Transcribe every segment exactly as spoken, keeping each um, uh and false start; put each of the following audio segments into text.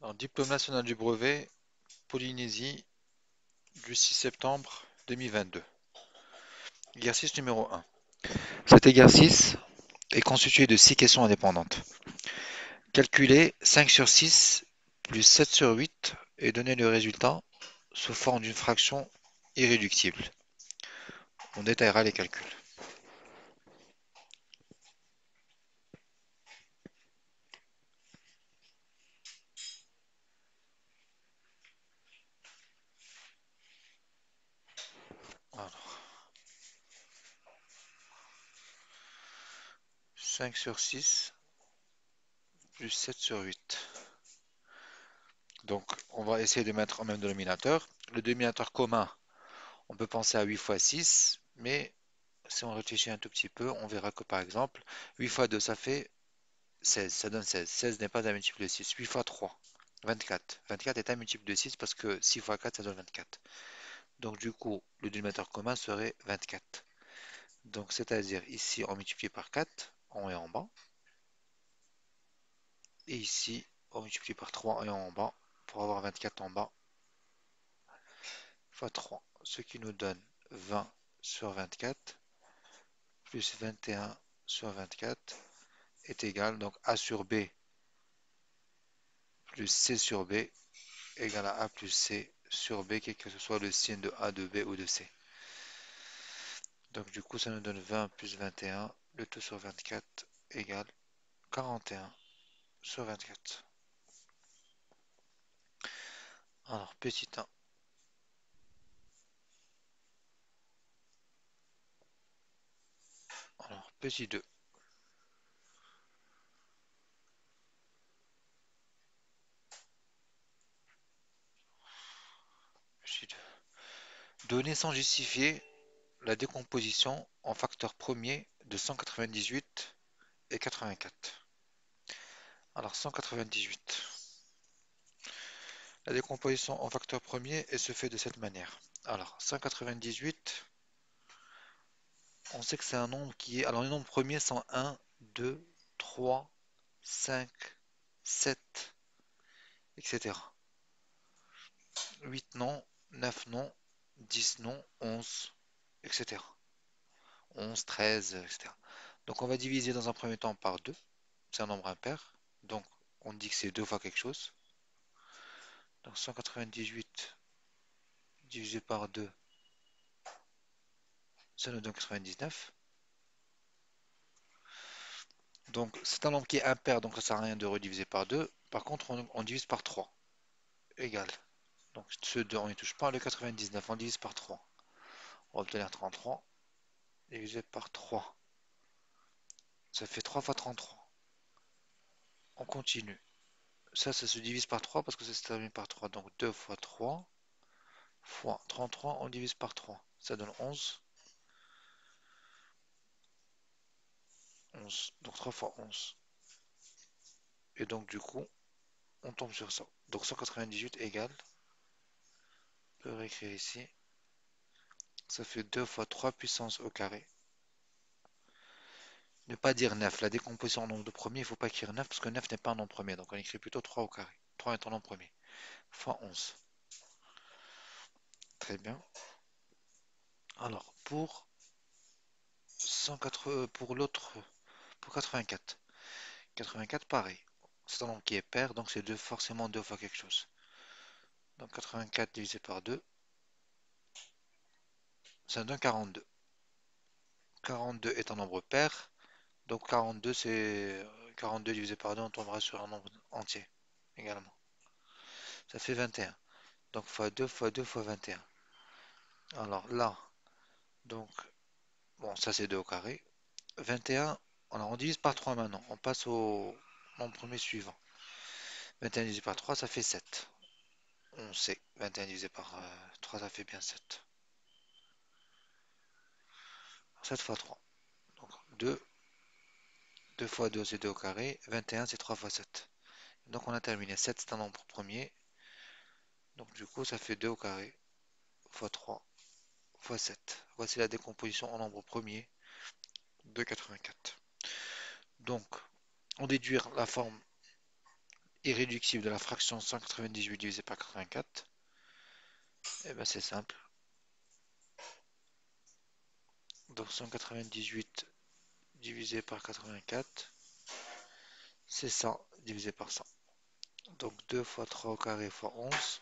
Alors, diplôme national du brevet, Polynésie, du six septembre deux mille vingt-deux. Exercice numéro un. Cet exercice est constitué de six questions indépendantes. Calculer cinq sur six plus sept sur huit et donner le résultat sous forme d'une fraction irréductible. On détaillera les calculs. Alors, cinq sur six plus sept sur huit. Donc, on va essayer de mettre en même dénominateur. Le dénominateur commun, on peut penser à huit fois six, mais si on réfléchit un tout petit peu, on verra que par exemple, huit fois deux, ça fait seize, ça donne seize. seize n'est pas un multiple de six. huit fois trois, vingt-quatre. vingt-quatre est un multiple de six parce que six fois quatre, ça donne vingt-quatre. Donc du coup, le dénominateur commun serait vingt-quatre. Donc c'est-à-dire ici, on multiplie par quatre, en haut et en bas. Et ici, on multiplie par trois en haut et en bas pour avoir vingt-quatre en bas fois trois. Ce qui nous donne vingt sur vingt-quatre plus vingt et un sur vingt-quatre est égal, donc A sur B plus C sur B égale à A plus C sur B, quel que ce soit le signe de A, de B ou de C. Donc du coup, ça nous donne vingt plus vingt et un, le tout sur vingt-quatre égale quarante et un sur vingt-quatre. Alors, petit un. Alors, petit deux. Petit deux. Donner sans justifier la décomposition en facteurs premiers de cent quatre-vingt-dix-huit et quatre-vingt-quatre. Alors, cent quatre-vingt-dix-huit. La décomposition en facteurs premiers elle se fait de cette manière. Alors, cent quatre-vingt-dix-huit, on sait que c'est un nombre qui est... Alors, les nombres premiers sont un, deux, trois, cinq, sept, et cetera. huit non, neuf non, dix non, onze, et cetera. onze, treize, et cetera. Donc, on va diviser dans un premier temps par deux. C'est un nombre impair. Donc, on dit que c'est deux fois quelque chose. Donc, cent quatre-vingt-dix-huit divisé par deux, ça nous donne quatre-vingt-dix-neuf. Donc, c'est un nombre qui est impair, donc ça ne sert à rien de rediviser par deux. Par contre, on, on divise par trois. Égal. Donc, ce deux, on n'y touche pas. Le quatre-vingt-dix-neuf, on divise par trois. On va obtenir trente-trois divisé par trois. Ça fait trois fois trente-trois. On continue. Ça, ça se divise par trois parce que ça se termine par trois. Donc, deux fois trois fois trente-trois, on divise par trois. Ça donne onze. onze. Donc, trois fois onze. Et donc, du coup, on tombe sur ça. Donc, cent quatre-vingt-dix-huit égale, on peut réécrire ici, ça fait deux fois trois puissance au carré. Ne pas dire neuf. La décomposition en nombre de premiers, il ne faut pas écrire neuf parce que neuf n'est pas un nombre premier. Donc on écrit plutôt trois au carré. trois est un nombre premier. Fois onze. Très bien. Alors pour cent quatre-vingts, pour l'autre, pour quatre-vingt-quatre. quatre-vingt-quatre, pareil. C'est un nombre qui est pair, donc c'est deux, forcément deux fois quelque chose. Donc quatre-vingt-quatre divisé par deux, ça donne quarante-deux. quarante-deux est un nombre pair, donc quarante-deux c'est quarante-deux divisé par deux, on tombera sur un nombre entier également. Ça fait vingt et un. Donc fois deux fois deux fois vingt et un. Alors là, donc, bon, ça c'est deux au carré. vingt et un, alors on divise par trois maintenant. On passe au nombre premier suivant. vingt et un divisé par trois, ça fait sept. On sait, vingt et un divisé par euh, trois, ça fait bien sept. sept fois trois. Donc deux, deux fois deux, c'est deux au carré. vingt et un, c'est trois fois sept. Donc on a terminé. sept, c'est un nombre premier. Donc du coup, ça fait deux au carré fois trois fois sept. Voici la décomposition en nombre premier de quatre-vingt-quatre. Donc, on déduire la forme irréductible de la fraction cent quatre-vingt-dix-huit divisé par quatre-vingt-quatre, et bien c'est simple. Donc cent quatre-vingt-dix-huit divisé par quatre-vingt-quatre, c'est cent divisé par cent. Donc deux fois trois au carré fois onze,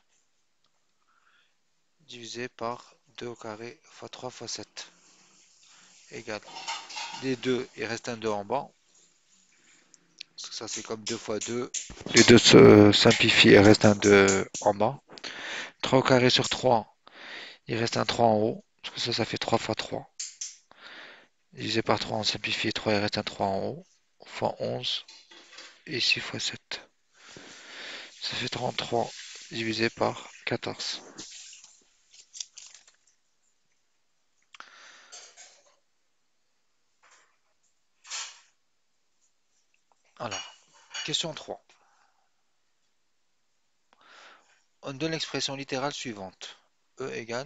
divisé par deux au carré fois trois fois sept, égale. Les deux, il reste un deux en bas. Parce que ça c'est comme deux fois deux. Les deux se simplifient, il reste un deux en bas. trois au carré sur trois, il reste un trois en haut. Parce que ça, ça fait trois fois trois. Divisé par trois, on simplifie. trois, il reste un trois en haut. Fois onze. Et six fois sept. Ça fait trente-trois divisé par quatorze. Alors, question trois. On donne l'expression littérale suivante. E égale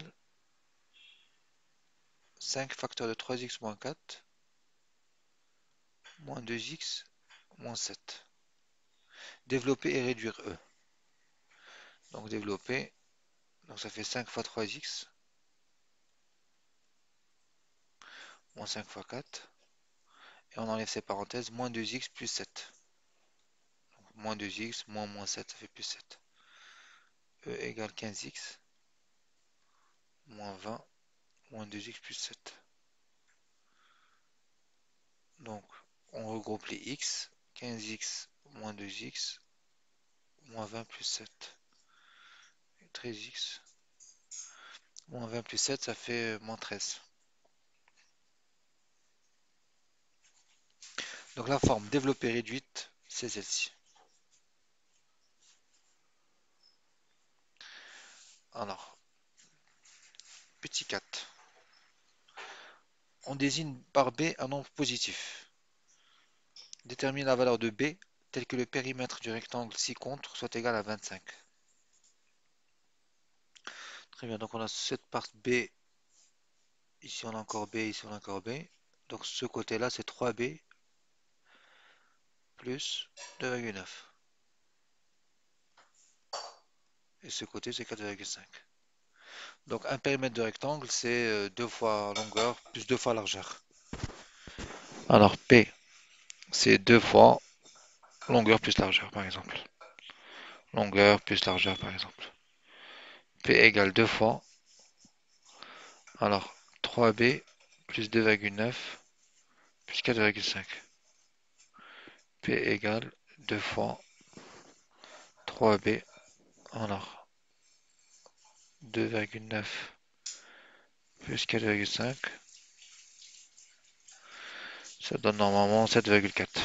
cinq facteur de trois x moins quatre, moins deux x, moins sept. Développer et réduire E. Donc développer, donc ça fait cinq fois trois x, moins cinq fois quatre. Et on enlève ces parenthèses, moins deux x plus sept. Donc moins deux x, moins moins sept, ça fait plus sept. E égale quinze x, moins vingt, moins deux x plus sept. Donc on regroupe les x, quinze x moins deux x, moins vingt plus sept, treize x, moins vingt plus sept, ça fait moins treize. Donc la forme développée réduite, c'est celle-ci. Alors, petit quatre. On désigne par B un nombre positif. Détermine la valeur de B telle que le périmètre du rectangle ci-contre soit égal à vingt-cinq. Très bien, donc on a cette partie B, ici on a encore B, ici on a encore B. Donc ce côté-là c'est trois B plus deux virgule neuf. Et ce côté c'est quatre virgule cinq. Donc un périmètre de rectangle c'est deux fois longueur plus deux fois largeur. Alors P c'est deux fois longueur plus largeur par exemple. Longueur plus largeur par exemple. P égale deux fois. Alors trois B plus deux virgule neuf plus quatre virgule cinq. P égale deux fois trois B. Alors deux virgule neuf plus quatre virgule cinq. Ça donne normalement sept virgule quatre.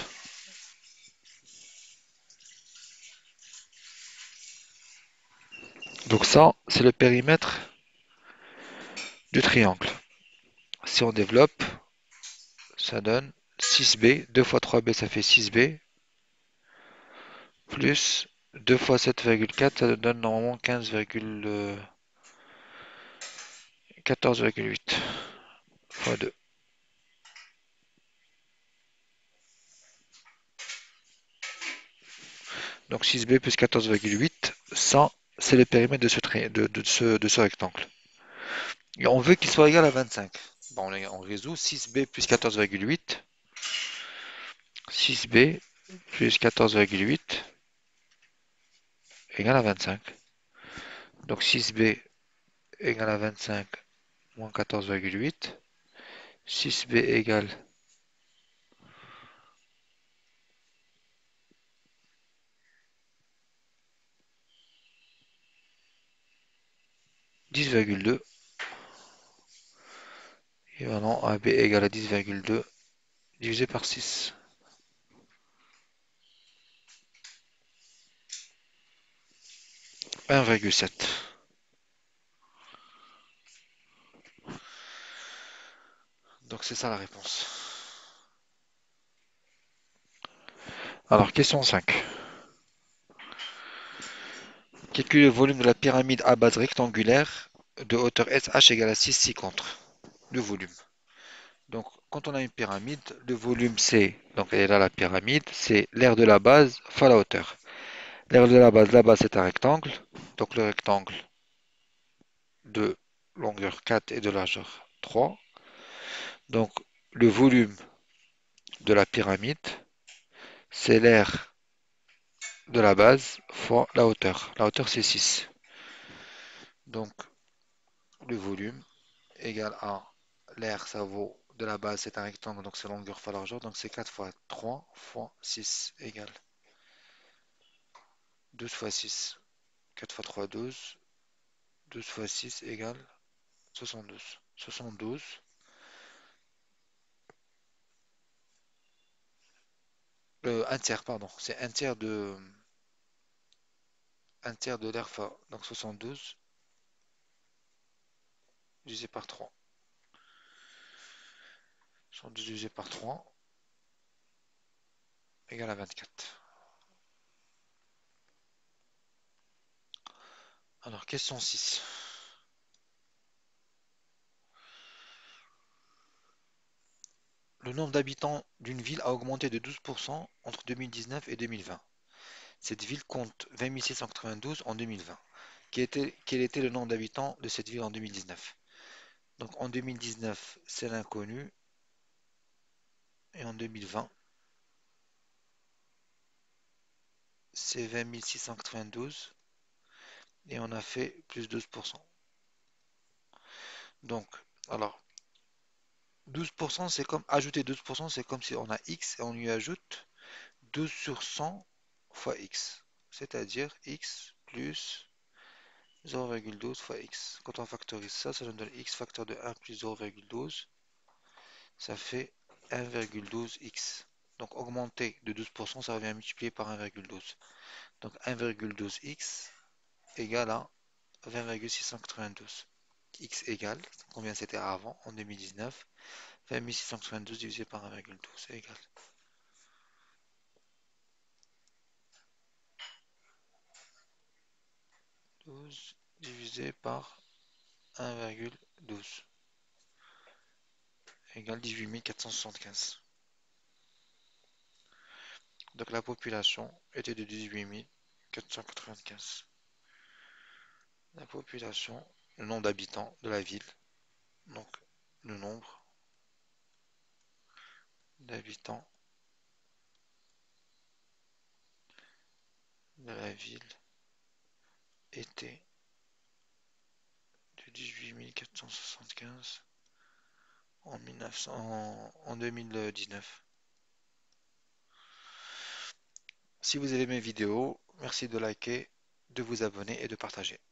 Donc ça, c'est le périmètre du triangle. Si on développe, ça donne six B. deux fois trois B, ça fait six B. Plus deux fois sept virgule quatre, ça donne normalement quinze virgule quatorze virgule huit fois deux. Donc six B plus quatorze virgule huit, ça, c'est le périmètre de ce, de, de ce, de ce rectangle. Et on veut qu'il soit égal à vingt-cinq. Bon, on résout six B plus quatorze virgule huit. six B plus quatorze virgule huit égale à vingt-cinq. Donc six B égale à vingt-cinq moins quatorze virgule huit. six B égale dix virgule deux. Et maintenant A B égale à dix virgule deux divisé par six. un virgule sept. Donc c'est ça la réponse. Alors question cinq. Calcule le volume de la pyramide à base rectangulaire de hauteur S H égale à six ci-contre. Le volume. Donc quand on a une pyramide, le volume c'est, donc elle est là la pyramide, c'est l'aire de la base fois la hauteur. L'aire de la base, la base c'est un rectangle. Donc le rectangle de longueur quatre et de largeur trois. Donc le volume de la pyramide, c'est l'aire de la base fois la hauteur. La hauteur c'est six. Donc le volume égale à l'aire, ça vaut de la base, c'est un rectangle, donc c'est longueur fois largeur. Donc c'est quatre fois trois fois six égale douze fois six. quatre fois trois, douze. douze fois six égale soixante-douze. soixante-douze. Euh, un tiers, pardon. C'est un tiers de un tiers de l'aire fois. Donc soixante-douze divisé par trois. soixante-douze divisé par trois égale à vingt-quatre. Alors, question six. Le nombre d'habitants d'une ville a augmenté de douze pour cent entre deux mille dix-neuf et deux mille vingt. Cette ville compte vingt mille six cent quatre-vingt-douze en deux mille vingt. Quel était, quel était le nombre d'habitants de cette ville en deux mille dix-neuf? Donc en deux mille dix-neuf, c'est l'inconnu. Et en deux mille vingt, c'est vingt mille six cent quatre-vingt-douze. Et on a fait plus douze pour cent. Donc, alors, douze pour cent, c'est comme ajouter douze pour cent, c'est comme si on a x et on lui ajoute douze sur cent fois x. C'est-à-dire x plus zéro virgule douze fois x. Quand on factorise ça, ça nous donne x facteur de un plus zéro virgule douze. Ça fait un virgule douze x. Donc augmenter de douze pour cent, ça revient à multiplier par un virgule douze. Donc un virgule douze x égale à vingt virgule six cent quatre-vingt-douze. X égale, combien c'était avant en deux mille dix-neuf? vingt mille six cent quatre-vingt-douze divisé par un virgule douze égale douze divisé par un virgule douze égale dix-huit mille quatre cent soixante-quinze. Donc la population était de dix-huit mille quatre cent quatre-vingt-quinze. La population, le nombre d'habitants de la ville, donc le nombre d'habitants de la ville était de dix-huit mille quatre cent soixante-quinze en, mille neuf cents, en, en deux mille dix-neuf. Si vous avez aimé mes vidéos, merci de liker, de vous abonner et de partager.